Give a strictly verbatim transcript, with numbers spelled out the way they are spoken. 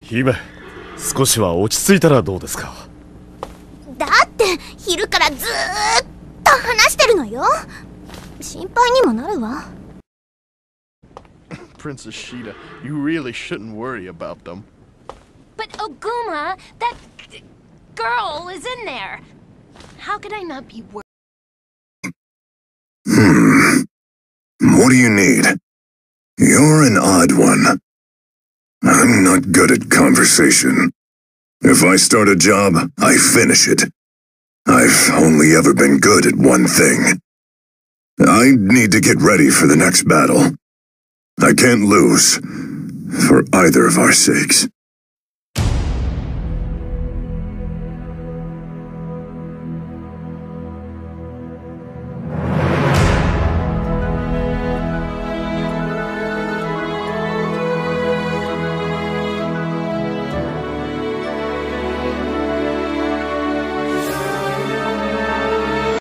姫、少しは落ち着いたらどうですか。 だって昼からずーっと話してるのよ。心配にもなるわ。 Princess Sheeta, you really shouldn't worry about them. But Ogma, that girl is in there. How could I not be worried? Hmm. What do you need? You're an odd one. I'm not good at conversation. If I start a job, I finish it. I've only ever been good at one thing. I need to get ready for the next battle. I can't lose, for either of our sakes.